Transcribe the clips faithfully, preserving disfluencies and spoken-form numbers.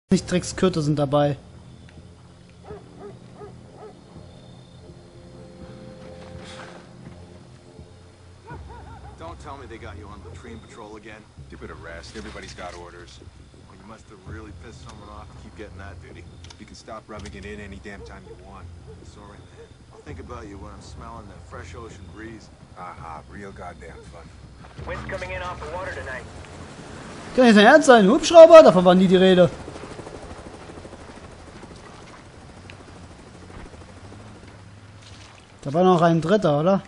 Nicht Dreckskürte sind dabei. Don't tell me they got you on latrine patrol again. Stupid arrest. Everybody's got orders. Well, you must have really pissed someone off to keep getting that duty. You can stop rubbing it in any damn time you want. Sorry, man. I'll think about you when I'm smelling that fresh ocean breeze. Aha, real goddamn fun. Wind's coming in off the water tonight. Kann nicht dein Ernst sein? Hubschrauber? Davon war nie die Rede. Da war noch ein dritter, oder?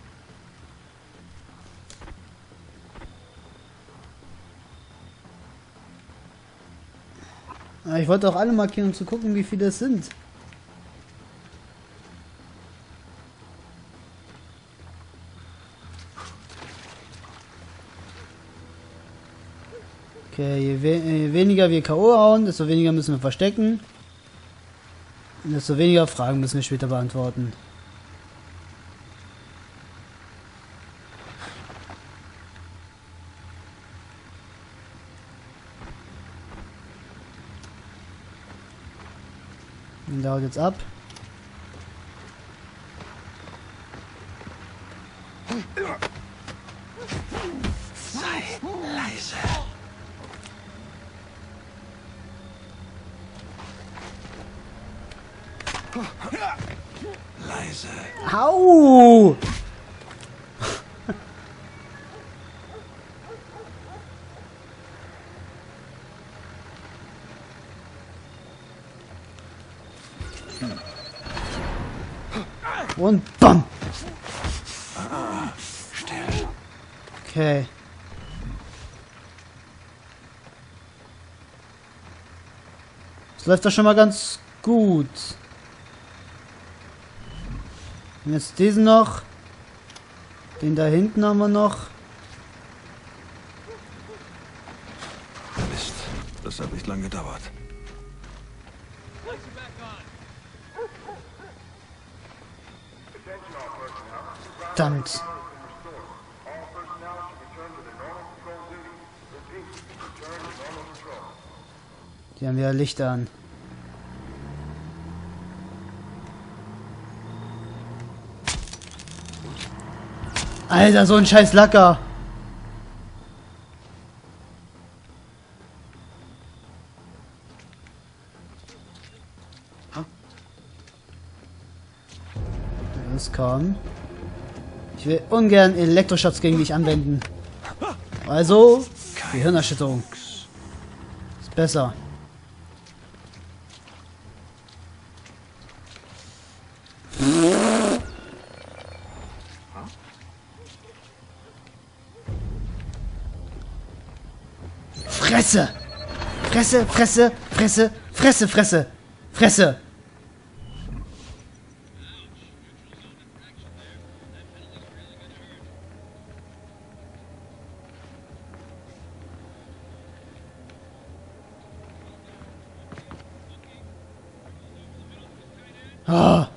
Ja, ich wollte auch alle markieren, um zu gucken, wie viele es sind. Okay, je, we je weniger wir K O hauen, desto weniger müssen wir verstecken. Und desto weniger Fragen müssen wir später beantworten. Den dauert jetzt ab. Sei leise. Leise. Au! Und BAM! Still. Okay. Das läuft doch schon mal ganz gut. Und jetzt diesen noch. Den da hinten haben wir noch. Mist, das hat nicht lange gedauert. Verdammt. Die haben wieder Licht an. Alter, so ein scheiß Lacker. Das kam. Ich will ungern Elektroschocks gegen dich anwenden. Also, Gehirnerschütterung. Ist besser. Fresse! Fresse, Fresse, Fresse, Fresse, Fresse, Fresse! Ah!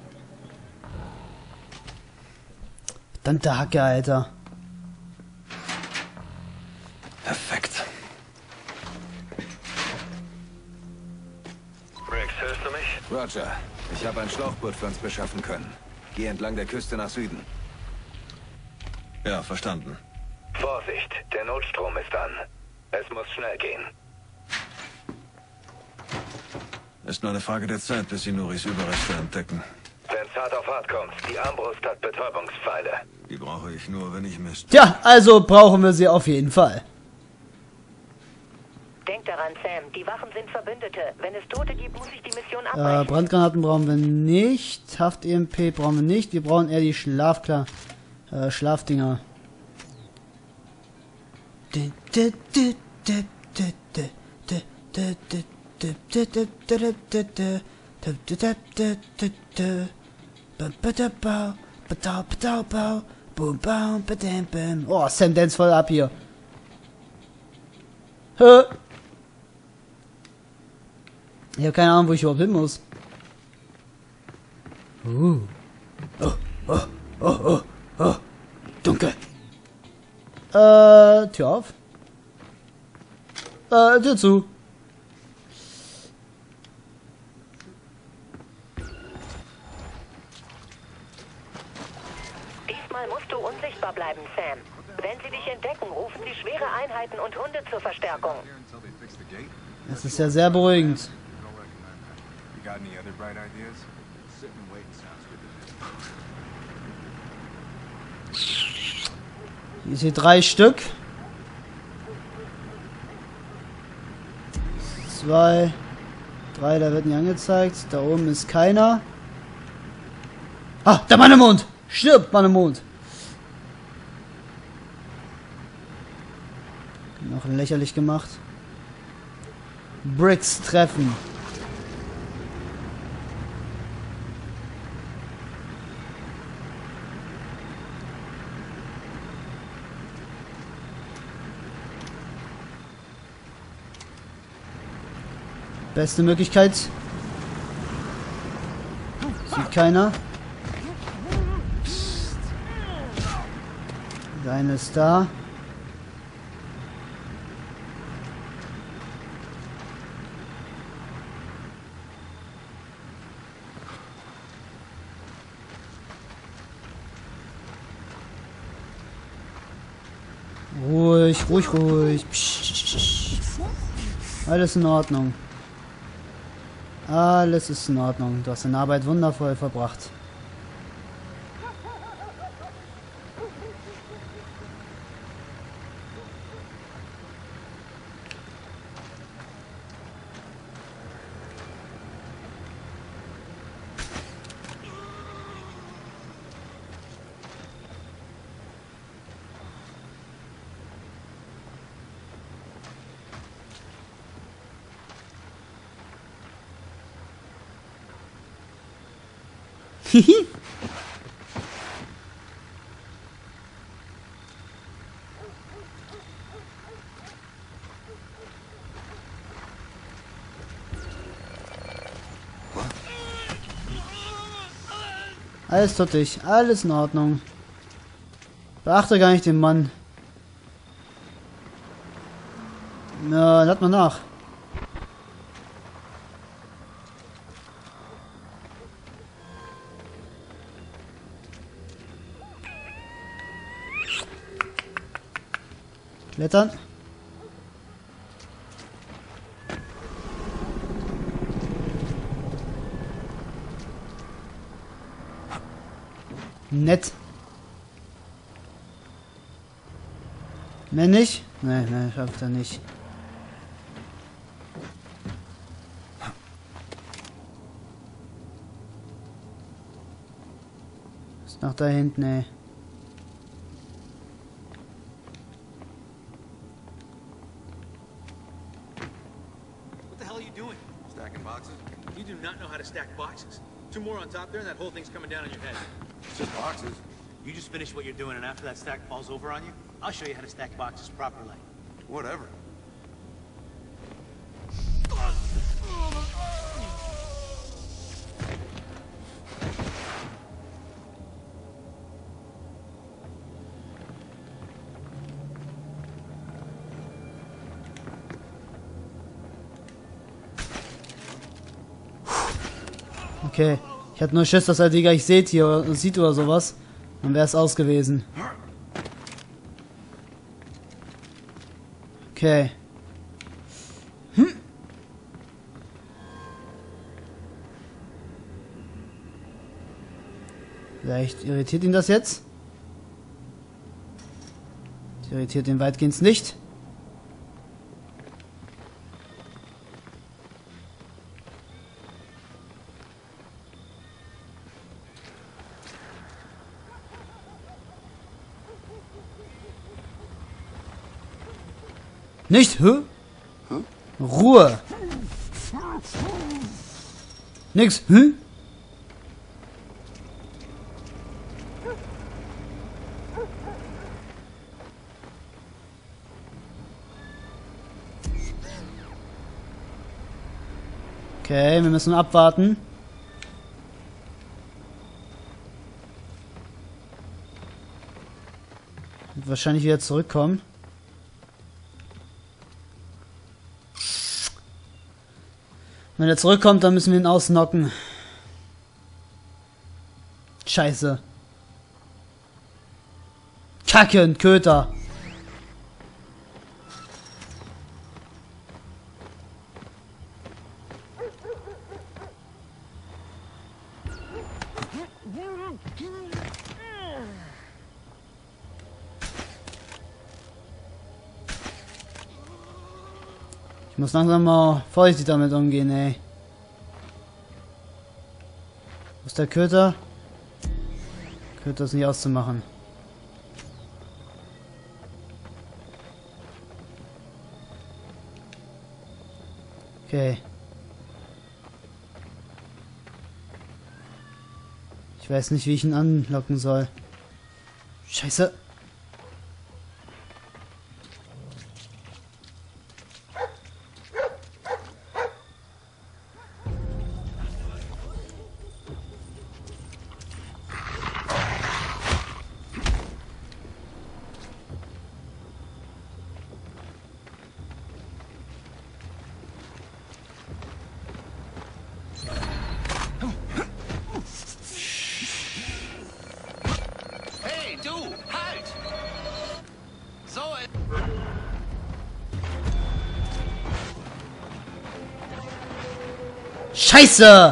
Verdammte Hacke, Alter. Perfekt. Rex, hörst du mich? Roger, ich habe ein Schlauchboot für uns beschaffen können. Geh entlang der Küste nach Süden. Ja, verstanden. Vorsicht, der Notstrom ist an. Es muss schnell gehen. Ist nur eine Frage der Zeit, bis sie Nuris Überreste entdecken. Wenn's hart auf hart kommt, die Armbrust hat Betäubungspfeile. Die brauche ich nur, wenn ich Mist. Tja, also brauchen wir sie auf jeden Fall. Denk daran, Sam. Die Wachen sind Verbündete. Wenn es Tote gibt, muss ich die Mission Äh, abbrechen. Brandgranaten brauchen wir nicht. Haft-E M P brauchen wir nicht. Wir brauchen eher die Schlafklar... Äh, Schlafdinger. Oh, Sam dance voll ab hier. Hä? Ich habe keine Ahnung, wo ich überhaupt hin muss. Uh. Oh, oh, oh, oh, oh. Dunkel. Äh, Tür auf. Äh, Tür zu. Erstmal musst du unsichtbar bleiben, Sam. Wenn sie dich entdecken, rufen sie schwere Einheiten und Hunde zur Verstärkung. Das ist ja sehr beruhigend. You got any other bright ideas? Sit and wait sounds good to me. Hier sind drei Stück. Zwei, drei, da wird nicht angezeigt. Da oben ist keiner. Ah, der Mann im Mond! Stirbt, Mann im Mond! Noch lächerlich gemacht. Bricks treffen. Beste Möglichkeit. Sieht keiner. Der eine ist da. Ruhig, ruhig, ruhig. Psst. Alles in Ordnung. Alles ist in Ordnung. Du hast deine Arbeit wundervoll verbracht. Hihi. Alles tuttig, alles in Ordnung. Beachte gar nicht den Mann. Na, lad mal nach. Klettern. Nett. Mehr nicht? Nee, nee, schafft er nicht. Ist nach da hinten, ey. Stacking boxes? You do not know how to stack boxes. Two more on top there, and that whole thing's coming down on your head. It's just boxes. You just finish what you're doing, and after that stack falls over on you, I'll show you how to stack boxes properly. Whatever. Okay. Ich hatte nur Schiss, dass er die gleich seht hier oder sieht oder sowas. Dann wäre es aus gewesen. Okay. Hm. Vielleicht irritiert ihn das jetzt. Das irritiert ihn weitgehend nicht. Nicht? Hä? Ruhe. Nix. Hä? Okay, wir müssen abwarten. Wird wahrscheinlich wieder zurückkommen. Wenn er zurückkommt, dann müssen wir ihn ausnocken. Scheiße. Kacke, ein Köter. Ich muss langsam mal vorsichtig damit umgehen, ey. Wo ist der Köter? Köter ist nicht auszumachen. Okay. Ich weiß nicht, wie ich ihn anlocken soll. Scheiße. Scheiße!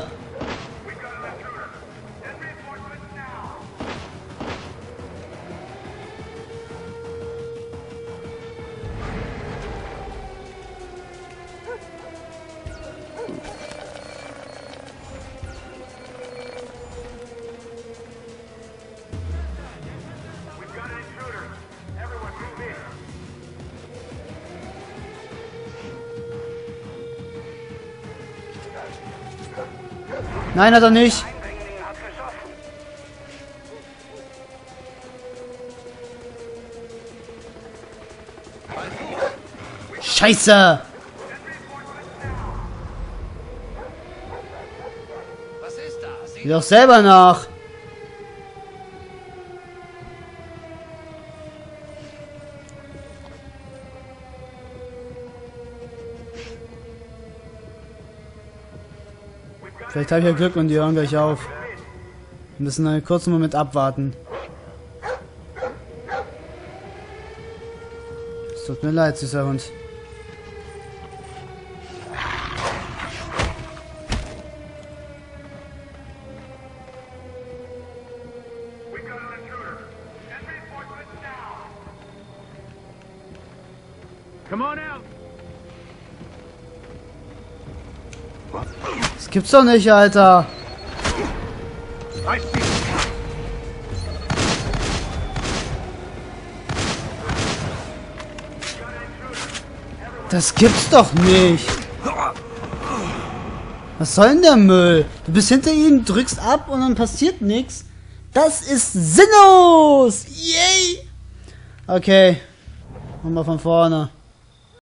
Nein, hat er nicht. Scheiße! Sieh doch selber nach. Vielleicht habe ich ja Glück und die hören gleich auf. Wir müssen einen kurzen Moment abwarten. Es tut mir leid, süßer Hund. Come on out. Das gibt's doch nicht, Alter. Das gibt's doch nicht. Was soll denn der Müll? Du bist hinter ihm, drückst ab und dann passiert nichts. Das ist sinnlos. Yay. Okay. Machen wir von vorne.